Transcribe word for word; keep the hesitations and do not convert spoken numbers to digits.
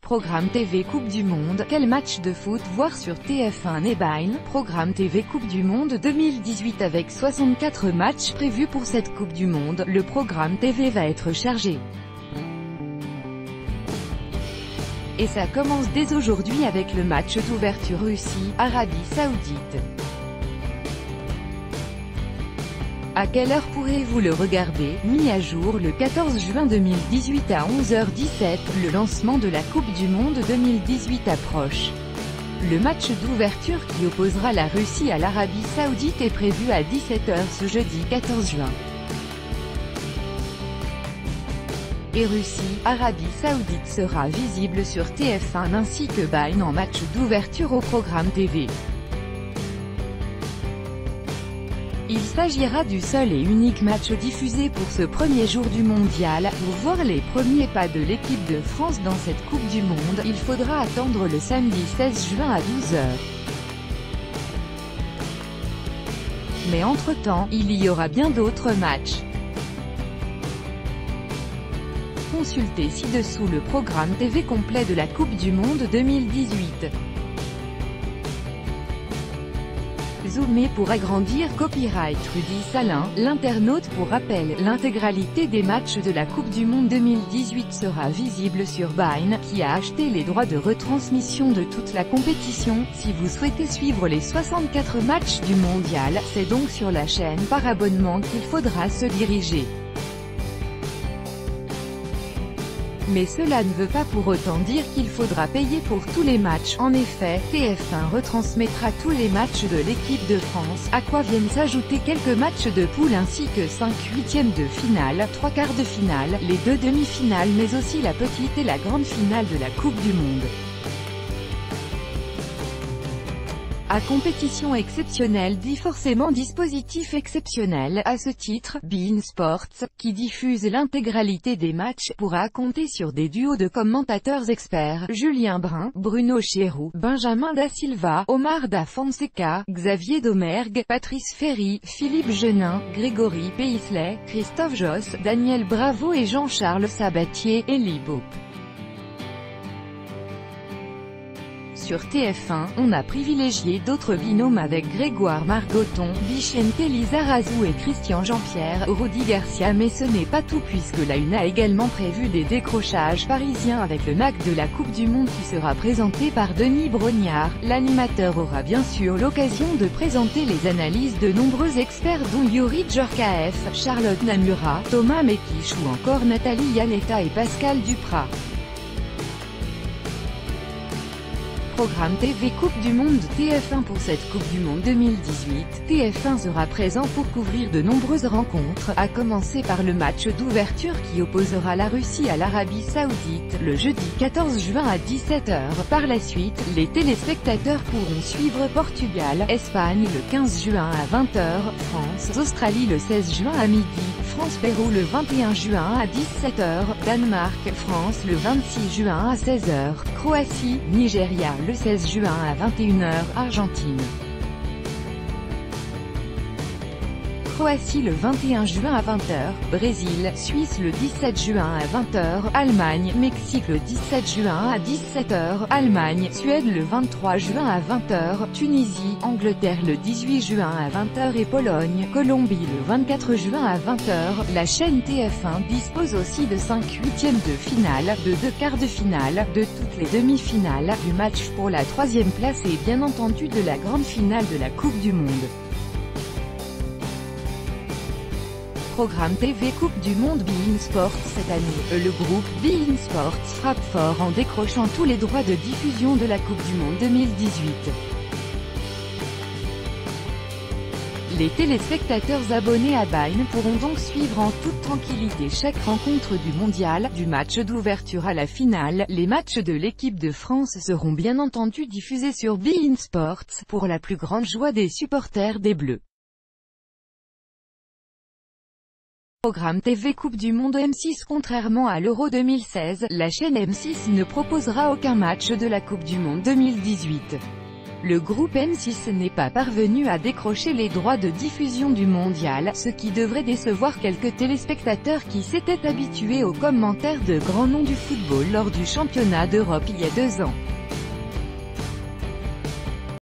Programme T V Coupe du Monde, quel match de foot voir sur T F un et beIN? Programme T V Coupe du Monde deux mille dix-huit avec soixante-quatre matchs prévus pour cette Coupe du Monde, le programme T V va être chargé. Et ça commence dès aujourd'hui avec le match d'ouverture Russie-Arabie Saoudite. À quelle heure pourrez-vous le regarder? Mis à jour le quatorze juin deux mille dix-huit à onze heures dix-sept, le lancement de la Coupe du Monde deux mille dix-huit approche. Le match d'ouverture qui opposera la Russie à l'Arabie Saoudite est prévu à dix-sept heures ce jeudi quatorze juin. Et Russie-Arabie Saoudite sera visible sur T F un ainsi que beIN en match d'ouverture au programme T V. Il s'agira du seul et unique match diffusé pour ce premier jour du mondial. Pour voir les premiers pas de l'équipe de France dans cette Coupe du Monde, il faudra attendre le samedi seize juin à douze heures. Mais entre-temps, il y aura bien d'autres matchs. Consultez ci-dessous le programme T V complet de la Coupe du Monde deux mille dix-huit. Zoomé pour agrandir. Copyright Rudy Salin, l'internaute. Pour rappel, l'intégralité des matchs de la Coupe du Monde deux mille dix-huit sera visible sur beIN, qui a acheté les droits de retransmission de toute la compétition. Si vous souhaitez suivre les soixante-quatre matchs du mondial, c'est donc sur la chaîne par abonnement qu'il faudra se diriger. Mais cela ne veut pas pour autant dire qu'il faudra payer pour tous les matchs. En effet, T F un retransmettra tous les matchs de l'équipe de France, à quoi viennent s'ajouter quelques matchs de poule ainsi que cinq huitièmes de finale, trois quarts de finale, les deux demi-finales mais aussi la petite et la grande finale de la Coupe du Monde. À compétition exceptionnelle dit forcément dispositif exceptionnel. À ce titre, beIN Sports, qui diffuse l'intégralité des matchs, pourra compter sur des duos de commentateurs experts, Julien Brun, Bruno Chéroux, Benjamin da Silva, Omar da Fonseca, Xavier Domergue, Patrice Ferry, Philippe Genin, Grégory Paisley, Christophe Josse, Daniel Bravo et Jean-Charles Sabatier, Elie Bopp. Sur T F un, on a privilégié d'autres binômes avec Grégoire Margoton, Vicente Lizarazu et Christian Jean-Pierre, Rudy Garcia, mais ce n'est pas tout puisque la une a également prévu des décrochages parisiens avec le M A C de la Coupe du Monde qui sera présenté par Denis Brognard. L'animateur aura bien sûr l'occasion de présenter les analyses de nombreux experts dont Yuri Djorkaeff, Charlotte Namura, Thomas Mekich ou encore Nathalie Yanetta et Pascal Duprat. Programme T V Coupe du Monde T F un. Pour cette Coupe du Monde deux mille dix-huit, T F un sera présent pour couvrir de nombreuses rencontres, à commencer par le match d'ouverture qui opposera la Russie à l'Arabie Saoudite, le jeudi quatorze juin à dix-sept heures. Par la suite, les téléspectateurs pourront suivre Portugal, Espagne le quinze juin à vingt heures, France, Australie le seize juin à midi, France-Pérou le vingt et un juin à dix-sept heures, Danemark, France le vingt-six juin à seize heures, Croatie, Nigeria le seize juin à vingt et une heures, Argentine. Croatie le vingt et un juin à vingt heures, Brésil, Suisse le dix-sept juin à vingt heures, Allemagne, Mexique le dix-sept juin à dix-sept heures, Allemagne, Suède le vingt-trois juin à vingt heures, Tunisie, Angleterre le dix-huit juin à vingt heures et Pologne, Colombie le vingt-quatre juin à vingt heures. La chaîne T F un dispose aussi de cinq huitièmes de finale, de deux quarts de finale, de toutes les demi-finales, du match pour la troisième place et bien entendu de la grande finale de la Coupe du Monde. Programme T V Coupe du Monde beIN Sports. Cette année, le groupe beIN Sports frappe fort en décrochant tous les droits de diffusion de la Coupe du Monde deux mille dix-huit. Les téléspectateurs abonnés à beIN pourront donc suivre en toute tranquillité chaque rencontre du mondial, du match d'ouverture à la finale. Les matchs de l'équipe de France seront bien entendu diffusés sur beIN Sports, pour la plus grande joie des supporters des Bleus. Programme T V Coupe du Monde M six. Contrairement à l'Euro deux mille seize, la chaîne M six ne proposera aucun match de la Coupe du Monde deux mille dix-huit. Le groupe M six n'est pas parvenu à décrocher les droits de diffusion du mondial, ce qui devrait décevoir quelques téléspectateurs qui s'étaient habitués aux commentaires de grands noms du football lors du championnat d'Europe il y a deux ans.